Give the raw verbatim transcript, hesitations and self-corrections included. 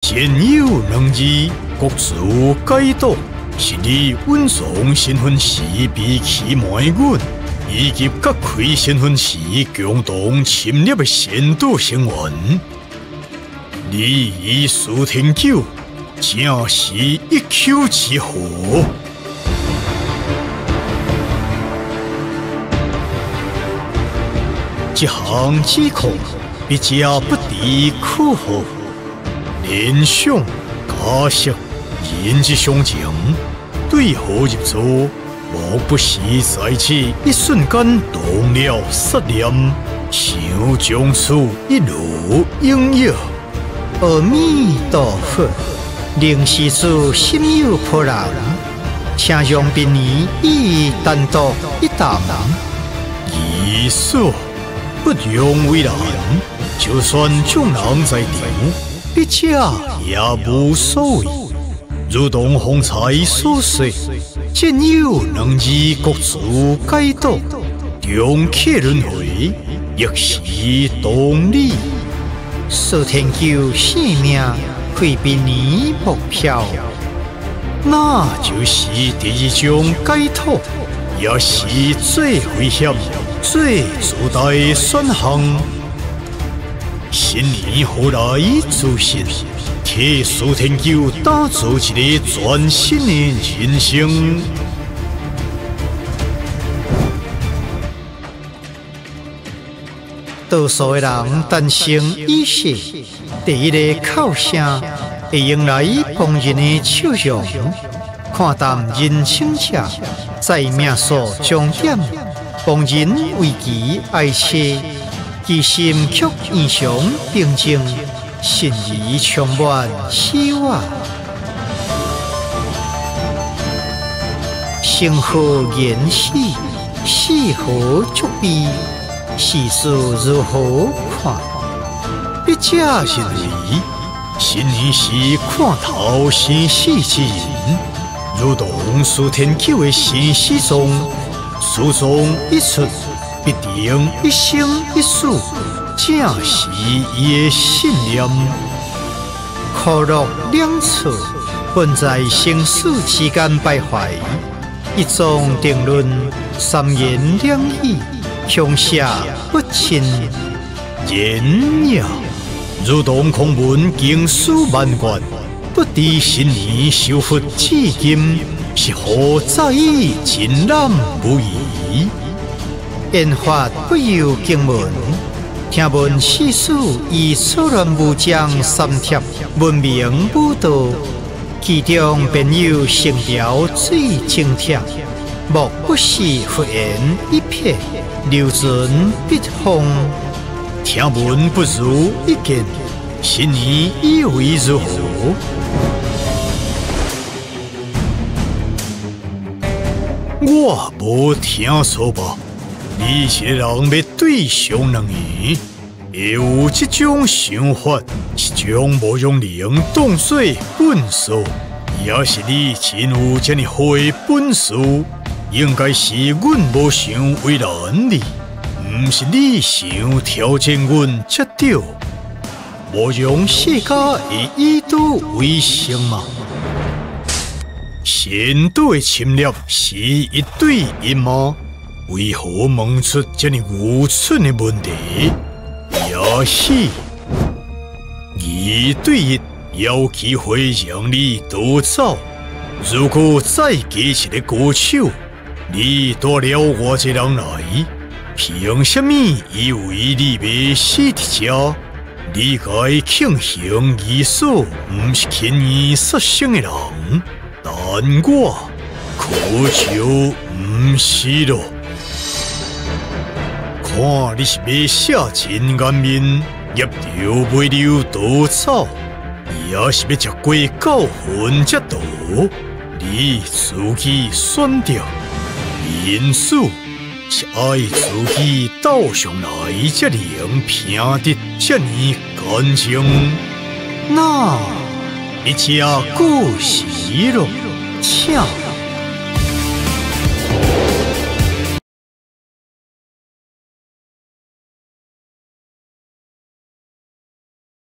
兼有能力，各自改动，是你稳重身份时被欺瞒阮，以及各开身份时共同侵略的先导成员。你以苏天九，正是一丘之貉。这项指控，笔者不敌可否？联想、假设、人之常情，对号入座，莫不是在此一瞬间动了杀念，想将此一路应验。 阿弥陀佛，灵施主心有颇然，请让宾尼以单独一谈。 易说不容为难，就算众人在场。笔者也无所谓，如同方才所说，兼有能以各自改道，重启轮回，亦是同理。 苏天九性命会比你目标， 那就是第一种改托，也是最危险、最自大的选项。新年何来自信，替苏天九打造一个全新的人生。 多数的人诞生意识，第一个口声会用来旁人的笑容，看淡人生者，在命数重点，旁人为其爱切。其心却异常平静，信义充满希望。生何言死，死何足悲？世事如何看？笔者认为，新年是看透生死之人，如同苏天九的生死中，书中一出。必定一生一世，正是伊的信念。苦乐两处，本在生死之间徘徊。一种定论，三言两语，强下不清。言也，如同空文经书万卷，不知新年修复至今，是何在意尽然不疑。言法不由经文，听闻世事以错乱无章三帖，文明武道，其中便有成条最精帖，莫不是佛言一瞥，流存必风。听闻不如一见，新年以为如何？我无听说吧。你一个人要对上两年，会有这种想法，是将无用灵当作本事，也是你真有这么好的本事，应该是阮无想为难你，毋是你想挑战阮才对。无用世家会以赌为生吗？先导的侵略是一对一吗？为何问出这么愚蠢的问题？也是一对一有机会让你夺走。如果再给一个高手，你带了我这人来，凭什么以为你未死的家？你该庆幸艺术不是轻易杀生的人，但我可就不是了。看你是要下真颜面，业着未留夺走，也是要食过教训才道。你自己选择，因此是爱自己斗上来，才能拼得这么干净。那一家故事了，请。